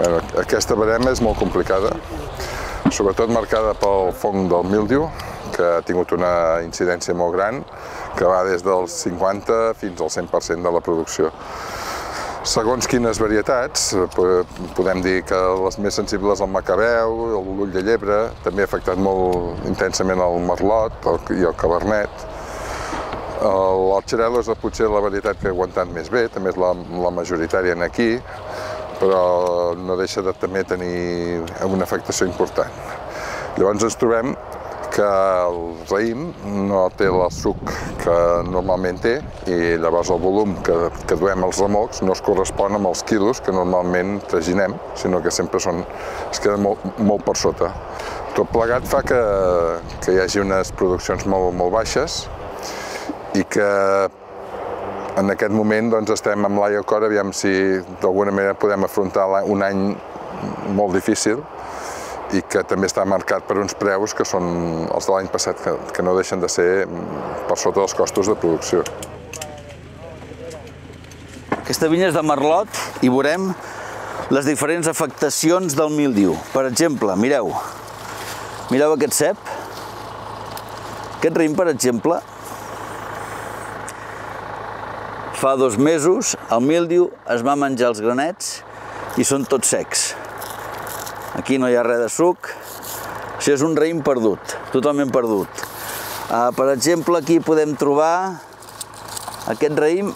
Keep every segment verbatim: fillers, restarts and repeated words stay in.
Bueno, aquesta barema és molt complicada, sobretot marcada pel fong del míldiu, que ha tingut una incidència molt gran, que va des del cinquanta fins al cent per cent de la producció. Segons quines varietats, podem dir que les més sensibles al macabeu, l'ull de llebre, també ha afectat molt intensament el merlot i el cabernet. El xarel·lo és potser la varietat que ha aguantat més bé, també és la, la majoritària aquí, però no deixa de també tenir una afectació important. Llavors ens trobem que el raïm no té el suc que normalment té i llavors el volum que, que duem als remolcs no es correspon amb els quilos que normalment traginem, sinó que sempre són, es queda molt, molt per sota. Tot plegat fa que, que hi hagi unes produccions molt, molt baixes i que en aquest moment doncs, estem amb l'ai al cor, aviam si d'alguna manera podem afrontar un any molt difícil i que també està marcat per uns preus que són els de l'any passat, que, que no deixen de ser per sota dels costos de producció. Aquesta vinya és de merlot i veurem les diferents afectacions del míldiu. Per exemple, mireu, mireu aquest cep, aquest raïm, per exemple, fa dos mesos el míldiu es va menjar els granets i són tots secs. Aquí no hi ha res de suc. Això és un raïm perdut, totalment perdut. Uh, per exemple, aquí podem trobar aquest raïm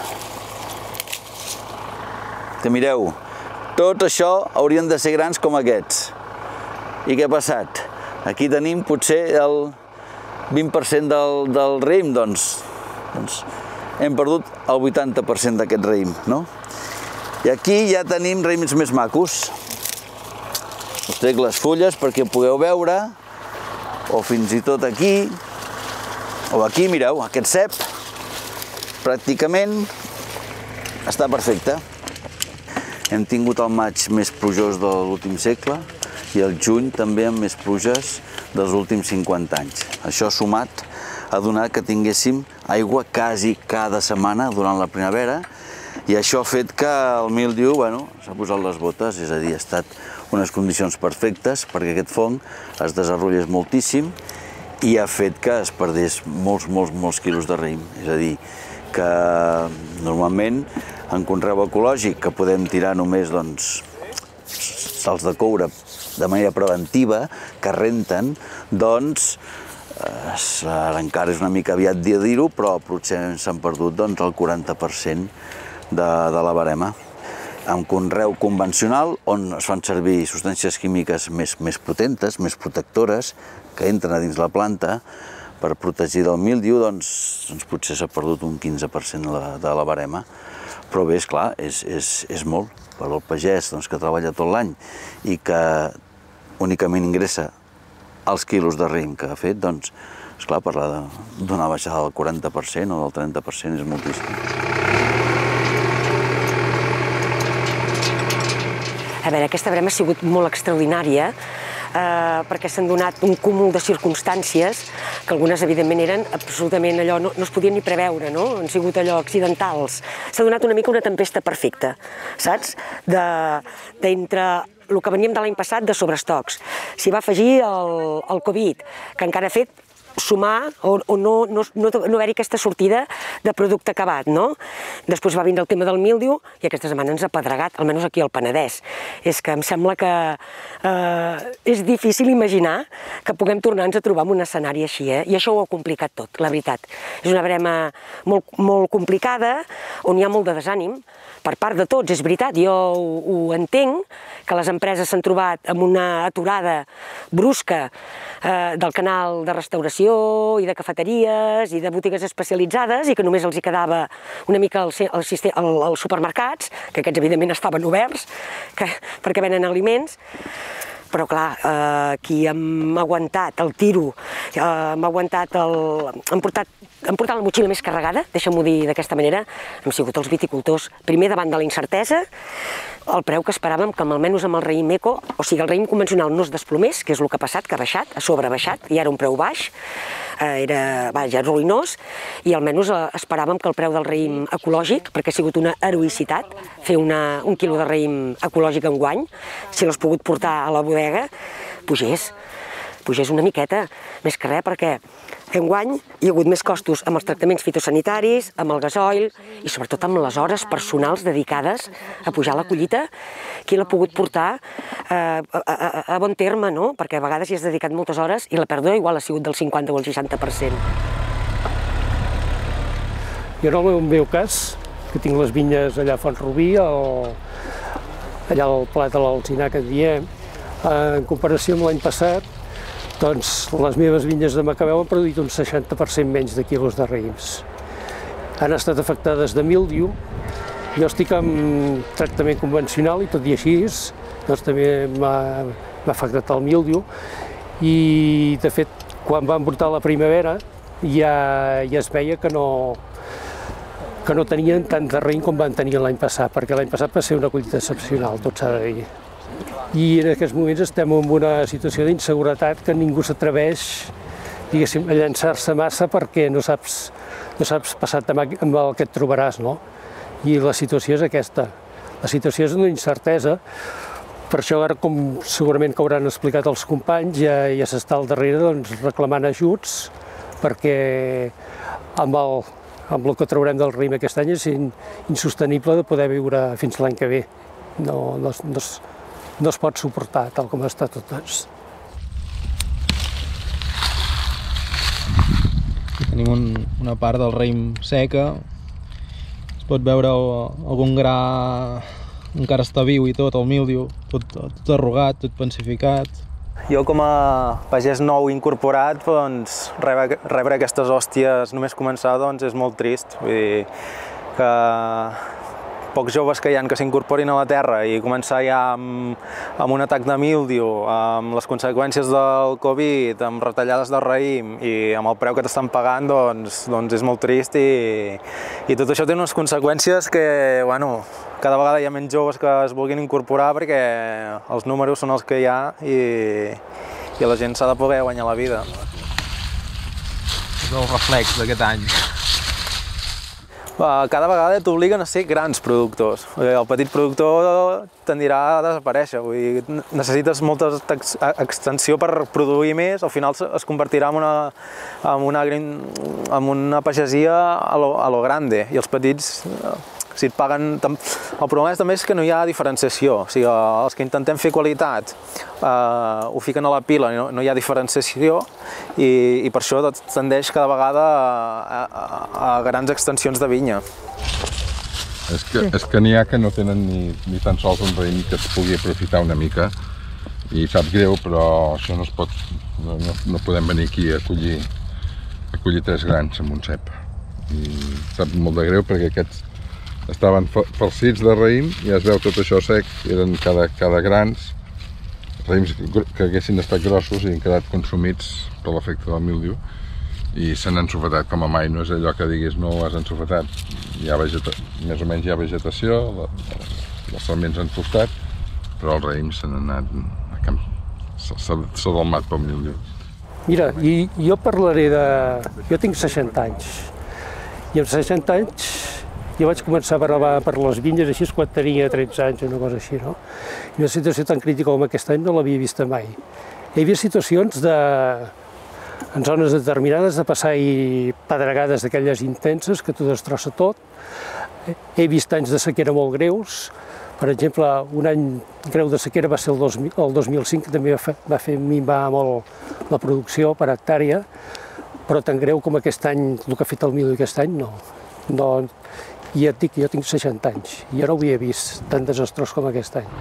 que mireu, tot això haurien de ser grans com aquests. I què ha passat? Aquí tenim potser el vint per cent del, del raïm, doncs, doncs hem perdut el vuitanta per cent d'aquest raïm, no? I aquí ja tenim raïms més macos. Us trec les fulles perquè ho pugueu veure, o fins i tot aquí, o aquí, mireu, aquest cep, pràcticament està perfecte. Hem tingut el maig més plujós de l'últim segle i el juny també amb més pluges dels últims cinquanta anys. Això sumat ha donat que tinguéssim aigua quasi cada setmana durant la primavera i això ha fet que el míldiu bueno, s'ha posat les botes, és a dir, ha estat unes condicions perfectes perquè aquest fong es desenvolupés moltíssim i ha fet que es perdés molts, molts, molts quilos de raïm. És a dir, que normalment en conreu ecològic, que podem tirar només doncs, sals de coure de manera preventiva, que renten, doncs ara encara és una mica aviat de dir-ho, però potser s'han perdut doncs, el quaranta per cent de, de la barema. En conreu convencional, on es fan servir substàncies químiques més, més potentes, més protectores, que entren a dins la planta per protegir del míldiu, doncs, doncs potser s'ha perdut un quinze per cent de la, de la barema. Però bé, esclar, és, és, és molt per al pagès doncs, que treballa tot l'any i que únicament ingressa els quilos de raïm que ha fet, doncs, esclar, parlar d'una baixada del quaranta per cent o del trenta per cent és moltíssim. A veure, aquesta barema ha sigut molt extraordinària eh, perquè s'han donat un cúmul de circumstàncies que algunes, evidentment, eren absolutament allò, no, no es podien ni preveure, no? Han sigut allò accidentals. S'ha donat una mica una tempesta perfecta, saps? D'entre el que veníem de l'any passat de sobreestocs. S'hi va afegir el, el Covid, que encara ha fet sumar o, o no, no, no, no haver-hi aquesta sortida de producte acabat, no? Després va vindre el tema del míldiu i aquesta setmana ens ha pedregat, almenys aquí al Penedès. És que em sembla que eh, és difícil imaginar que puguem tornar-nos a trobar en un escenari així, eh? I això ho ha complicat tot, la veritat. És una barema molt, molt complicada, on hi ha molt de desànim, per part de tots, és veritat, jo ho, ho entenc, que les empreses s'han trobat amb una aturada brusca eh, del canal de restauració i de cafeteries i de botigues especialitzades i que només els hi quedava una mica els, els, els supermercats, que aquests evidentment estaven oberts, que, perquè venen aliments. Però clar, eh, aquí hem aguantat el tiro, eh, hem aguantat el... hem portat hem portat la motxilla més carregada, deixa'm-ho dir d'aquesta manera, hem sigut els viticultors, primer davant de la incertesa, el preu que esperàvem que almenys amb el raïm eco, o sigui, el raïm convencional no es desplomés, que és el que ha passat, que ha baixat, ha sobrebaixat, i era un preu baix, era, vaja, ruïnós, i almenys esperàvem que el preu del raïm ecològic, perquè ha sigut una heroïcitat, fer una, un quilo de raïm ecològic enguany, si l'has pogut portar a la bodega, pugés, pugés una miqueta, més que res, perquè enguany hi ha hagut més costos amb els tractaments fitosanitaris, amb el gasoil i sobretot amb les hores personals dedicades a pujar la collita. Qui l'ha pogut portar eh, a, a, a bon terme, no? Perquè a vegades hi has dedicat moltes hores i la pèrdua igual ha sigut del cinquanta o el seixanta per cent. Jo en el meu cas, que tinc les vinyes allà a Font-rubí, allà al Pla de l'Alzinar que en diem, en comparació amb l'any passat, doncs les meves vinyes de Macabeu han produït un seixanta per cent menys de quilos de raïms. Han estat afectades de míldiu. Jo estic amb tractament convencional i tot i així doncs també m'ha afectat el míldiu. I de fet, quan vam brotar la primavera ja, ja es veia que no, que no tenien tant de raïm com van tenir l'any passat, perquè l'any passat va ser una collita excepcional, tot s'ha de dir. I en aquests moments estem en una situació d'inseguretat que ningú s'atreveix, diguéssim, a llançar-se massa perquè no saps, no saps passat amb el que et trobaràs, no? I la situació és aquesta. La situació és una incertesa. Per això ara, com segurament que hauran explicat els companys, ja, ja s'està al darrere doncs, reclamant ajuts perquè amb el, amb el que traurem del raïm aquest any és insostenible de poder viure fins l'any que ve. No, no, no, no es pot suportar tal com està tot. Tenim un, una part del raïm seca, es pot veure algun gra encara està viu i tot, el míldiu, tot, tot arrugat, tot pensificat. Jo com a pagès nou incorporat, doncs, rebre, rebre aquestes hòsties només començar doncs, és molt trist. Vull dir que pocs joves que hi ha que s'incorporin a la terra i començar ja amb, amb un atac de míldiu, amb les conseqüències del Covid, amb retallades de raïm i amb el preu que t'estan pagant, doncs, doncs és molt trist i, i tot això té unes conseqüències que, bueno, cada vegada hi ha menys joves que es vulguin incorporar perquè els números són els que hi ha i, i la gent s'ha de poder guanyar la vida. És el reflex d'aquest any. Cada vegada t'obliguen a ser grans productors. El petit productor tendirà a desaparèixer. Vull dir, necessites molta extensió per produir més, al final es convertirà en una, en una, en una pagesia a lo, a lo grande. I els petits, si et paguen... El problema és també és que no hi ha diferenciació. O sigui, els que intentem fer qualitat eh, ho fiquen a la pila, no, no hi ha diferenciació i, i per això tendeix cada vegada a, a, a grans extensions de vinya. És que, és que n'hi ha que no tenen ni, ni tan sols un raïm que es pugui aprofitar una mica i sap greu, però això no es pot, no, no, no podem venir aquí a collir, a collir tres grans amb un cep. I sap molt de greu perquè aquests estaven farcits de raïm i es veu tot això sec, eren cada, cada grans, raïms que haguessin estat grossos i han quedat consumits per l'efecte del míldiu i se n'han ensofetat com a mai. No és allò que diguis no ho has ensofetat, hi ha vegeta... més o menys hi ha vegetació, la, les sements han costat, però els raïms se n'han anat a camp, s'ha delmat pel míldiu. Mira, i jo parlaré de... Jo tinc seixanta anys i amb seixanta anys jo vaig començar a parlar per les vinyes així quan tenia tretze anys, una cosa així, no? I una situació tan crítica com aquest any no l'havia vista mai. Hi havia situacions de, en zones determinades de passar-hi pedregades d'aquelles intenses que t'ho destrossa tot. He vist anys de sequera molt greus. Per exemple, un any greu de sequera va ser el dos mil, el dos mil cinc, que també va fer, va fer minvar molt la producció per hectàrea, però tan greu com aquest any, el que ha fet el míldiu aquest any, no. no I et dic, jo tinc seixanta anys, i jo no ho havia vist tan desastrós com aquest any.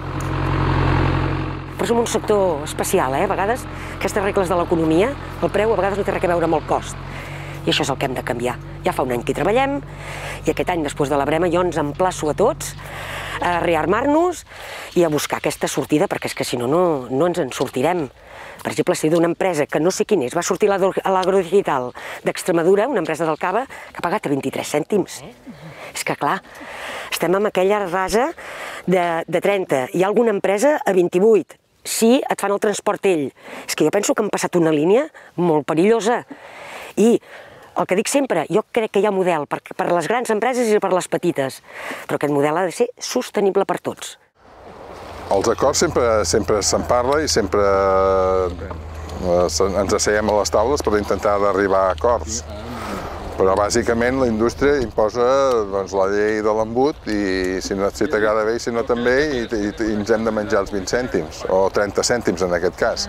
Però som un sector especial, eh? A vegades aquestes regles de l'economia, el preu a vegades no té res a veure amb el cost. I això és el que hem de canviar. Ja fa un any que hi treballem, i aquest any, després de la brema, jo ens emplaço a tots a rearmar-nos i a buscar aquesta sortida, perquè és que si no, no ens en sortirem. Per exemple, si d'una empresa que no sé quin és, va sortir a l'Agro-Digital d'Extremadura, una empresa del Cava, que ha pagat a vint-i-tres cèntims. És que, clar, estem amb aquella rasa de trenta. Hi ha alguna empresa a vint-i-vuit. Si et fan el transport ell. És que jo penso que han passat una línia molt perillosa. I el que dic sempre, jo crec que hi ha model per a les grans empreses i per a les petites, però aquest model ha de ser sostenible per tots. Els acords sempre se'n parla i sempre ens asseiem a les taules per intentar d'arribar a acords. Però bàsicament la indústria imposa la llei de l'embut i si t'agrada bé i si no també i ens hem de menjar els vint cèntims o trenta cèntims en aquest cas.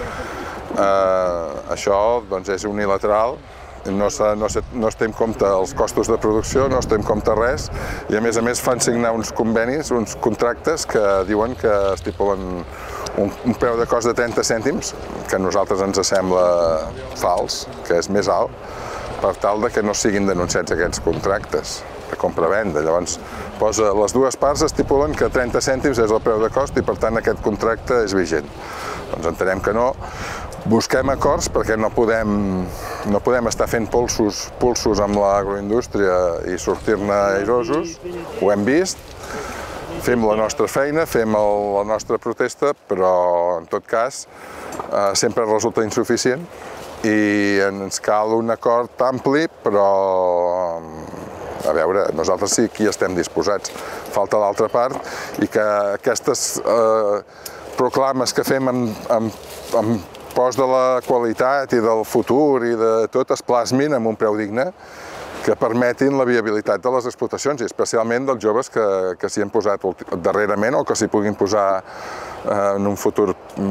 Això és unilateral. No es té en compte els costos de producció, no es té en compte res i a més a més fan signar uns convenis, uns contractes que diuen que estipulen un preu de cost de trenta cèntims, que a nosaltres ens sembla fals, que és més alt, per tal que no siguin denunciats aquests contractes de compra-venda. Llavors, les dues parts estipulen que trenta cèntims és el preu de cost i per tant aquest contracte és vigent. Doncs entenem que no. Busquem acords perquè no podem estar fent pulsos amb l'agroindústria i sortir-ne airosos, ho hem vist, fem la nostra feina, fem la nostra protesta, però en tot cas sempre resulta insuficient i ens cal un acord ampli, però a veure, nosaltres sí que hi estem disposats. Falta l'altra part i que aquestes proclames que fem amb post de la qualitat i del futur i de tot es plasmin amb un preu digne que permetin la viabilitat de les explotacions i especialment dels joves que s'hi han posat darrerament o que s'hi puguin posar en un futur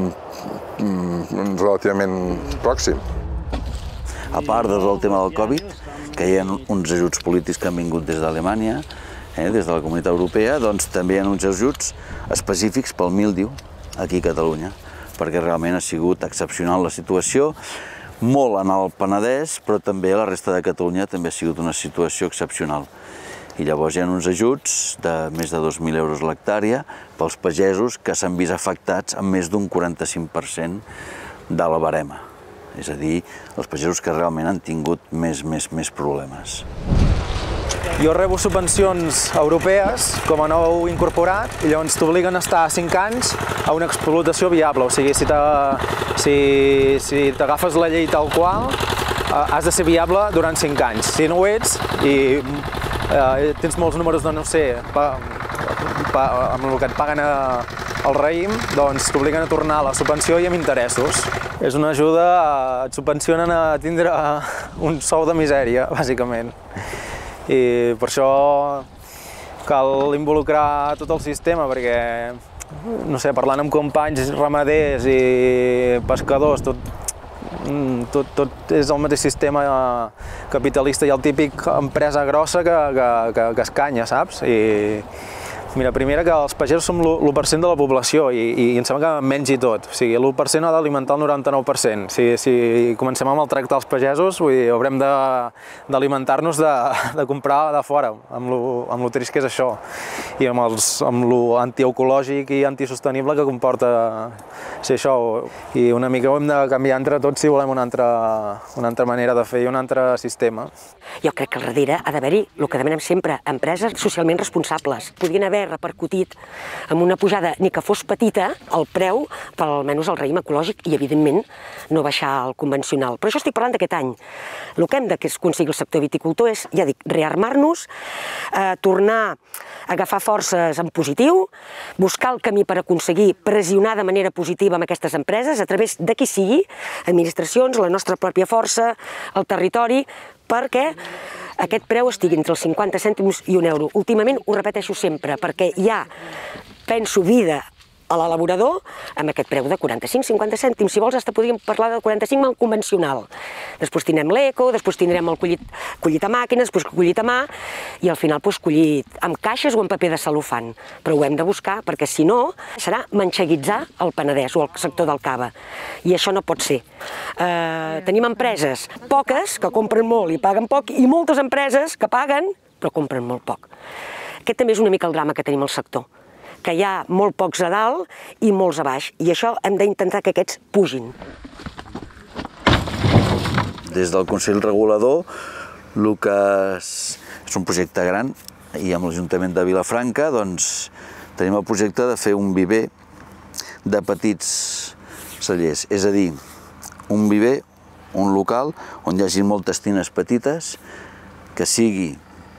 relativament pròxim. A part del tema del Covid, que hi ha uns ajuts polítics que han vingut des d'Alemanya, des de la Comunitat Europea, doncs també hi ha uns ajuts específics pel míldiu aquí a Catalunya, perquè realment ha sigut excepcional la situació, molt en el Penedès, però també a la resta de Catalunya també ha sigut una situació excepcional. I llavors hi ha uns ajuts de més de dos mil euros l'hectàrea pels pagesos que s'han vist afectats amb més d'un quaranta-cinc per cent de la barema. És a dir, els pagesos que realment han tingut més, més, més problemes. Jo rebo subvencions europees com a nou incorporat i llavors t'obliguen a estar cinc anys a una explotació viable. O sigui, si t'agafes la llei tal qual, has de ser viable durant cinc anys. Si no ho ets i tens molts números de no sé, amb el que et paguen el raïm, doncs t'obliguen a tornar a la subvenció i amb interessos. És una ajuda, et subvencionen a tindre un sou de misèria, bàsicament. I per això cal involucrar tot el sistema, perquè, no sé, parlant amb companys ramaders i pescadors, tot és el mateix sistema capitalista i el típic empresa grossa que escanya, saps? Mira, primera que els pagesos som l'u per cent de la població i em sembla que menys i tot. O sigui, l'u per cent ha d'alimentar el noranta-nou per cent. Si comencem a maltractar els pagesos, haurem d'alimentar-nos de comprar de fora, amb lo trist que és això. I amb lo antiecològic i antisostenible que comporta ser això. I una mica ho hem de canviar entre tots si volem una altra manera de fer i un altre sistema. Jo crec que al darrere ha d'haver-hi el que demanem sempre, empreses socialment responsables. Podrien haver repercutit amb una pujada, ni que fos petita, el preu per almenys el raïm ecològic i, evidentment, no baixar el convencional. Però això estic parlant d'aquest any. El que hem d'aconseguir el sector viticultor és, ja dic, rearmar-nos, tornar a agafar forces en positiu, buscar el camí per aconseguir pressionar de manera positiva amb aquestes empreses, a través de qui sigui, administracions, la nostra pròpia força, el territori, perquè aquest preu estigui entre els cinquanta cèntims i un euro. Últimament ho repeteixo sempre, perquè hi ha, penso, vida a l'elaborador amb aquest preu de quaranta-cinc a cinquanta cèntims. Si vols, hasta podríem parlar del quaranta-cinc amb el convencional. Després tindrem l'eco, després tindrem el collit a màquines, després collit a mà i al final collit amb caixes o amb paper de cel·lofan. Però ho hem de buscar perquè si no serà manxeguitzar el Penedès o el sector del cava. I això no pot ser. Tenim empreses poques que compren molt i paguen poc i moltes empreses que paguen però compren molt poc. Aquest també és una mica el drama que tenim al sector, que hi ha molt pocs a dalt i molts a baix, i això hem d'intentar que aquests pugin. Des del Consell Regulador, el que és un projecte gran, i amb l'Ajuntament de Vilafranca, doncs, tenim el projecte de fer un viver de petits cellers, és a dir, un viver, un local on hi hagi moltes tines petites, que sigui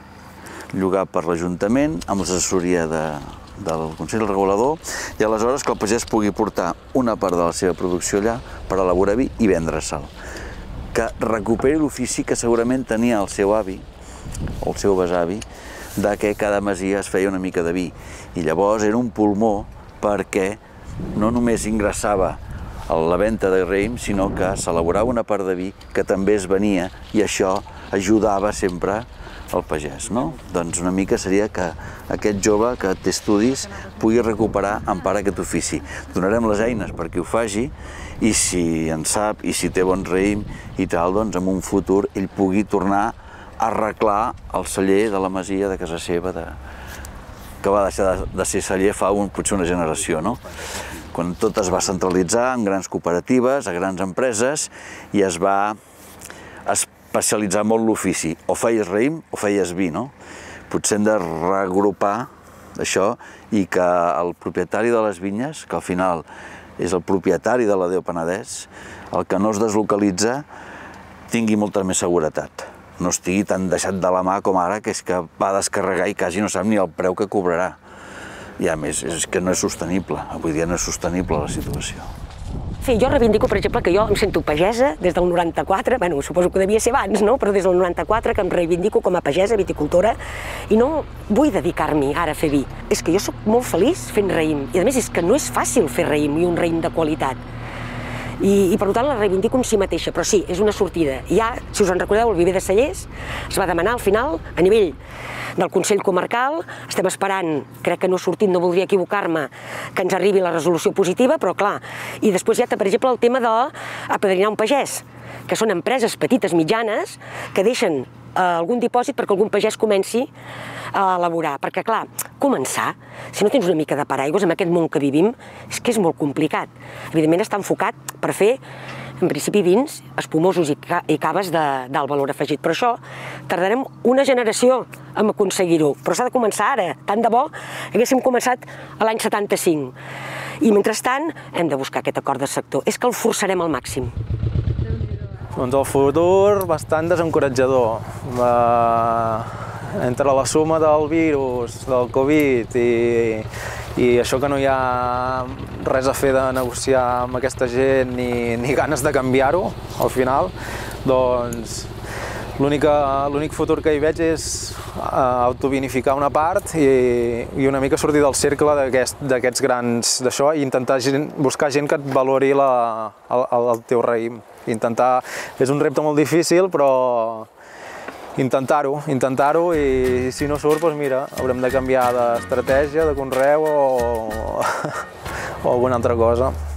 llogat per l'Ajuntament, amb l'assessoria de, del Consell Regulador, i aleshores que el pagès pugui portar una part de la seva producció allà per elaborar vi i vendre-se'l. Que recuperi l'ofici que segurament tenia el seu avi, o el seu besavi, de que cada masia es feia una mica de vi. I llavors era un pulmó perquè no només ingressava a la venda de raïm, sinó que s'elaborava una part de vi que també es venia, i això ajudava sempre al pagès, no? Doncs una mica seria que aquest jove que té estudis pugui recuperar en part aquest ofici. Donarem les eines perquè ho faci, i si en sap, i si té bon raïm i tal, doncs en un futur ell pugui tornar a arreglar el celler de la masia de casa seva, de... que va deixar de ser celler fa un, potser una generació, no? Quan tot es va centralitzar en grans cooperatives, a grans empreses, i es va especialitzar molt l'ofici. O feies raïm o feies vi, no? Potser hem de reagrupar això, i que el propietari de les vinyes, que al final és el propietari de la Déu Penedès, el que no es deslocalitza, tingui molta més seguretat. No estigui tan deixat de la mà com ara, que és que va descarregar i quasi no sap ni el preu que cobrarà. I a més, és que no és sostenible. Avui dia no és sostenible la situació. Sí, jo reivindico, per exemple, que jo em sento pagesa des del noranta-quatre, bueno, suposo que devia ser abans, no? Però des del noranta-quatre que em reivindico com a pagesa, viticultora, i no vull dedicar-m'hi ara a fer vi. És que jo sóc molt feliç fent raïm, i a més és que no és fàcil fer raïm, i un raïm de qualitat. I, i per tant la reivindico en si mateixa, però sí, és una sortida. I ja, si us en recordeu, el viver de cellers es va demanar al final, a nivell del Consell Comarcal, estem esperant, crec que no ha sortit, no voldria equivocar-me, que ens arribi la resolució positiva, però clar, i després hi ha, per exemple, el tema d'apadrinar un pagès, que són empreses petites, mitjanes, que deixen algun dipòsit perquè algun pagès comenci a elaborar, perquè clar, començar, si no tens una mica de paraigües en aquest món que vivim, és que és molt complicat. Evidentment està enfocat per fer, en principi, vins espumosos i caves d'alt valor afegit, però això tardarem una generació en aconseguir-ho, però s'ha de començar ara, tant de bo haguéssim començat l'any setanta-cinc, i mentrestant hem de buscar aquest acord de sector, és que el forçarem al màxim. Doncs el futur bastant desencoratjador. Entre la suma del virus, del Covid i, i això que no hi ha res a fer de negociar amb aquesta gent ni, ni ganes de canviar-ho al final, doncs l'únic futur que hi veig és autovinificar una part i, i una mica sortir del cercle d'aquests grans d'això i intentar gent, buscar gent que et valori la, el, el teu raïm. Intentar, és un repte molt difícil, però intentar-ho, intentar-ho i si no surt, doncs mira, haurem de canviar d'estratègia, de conreu o, o alguna altra cosa.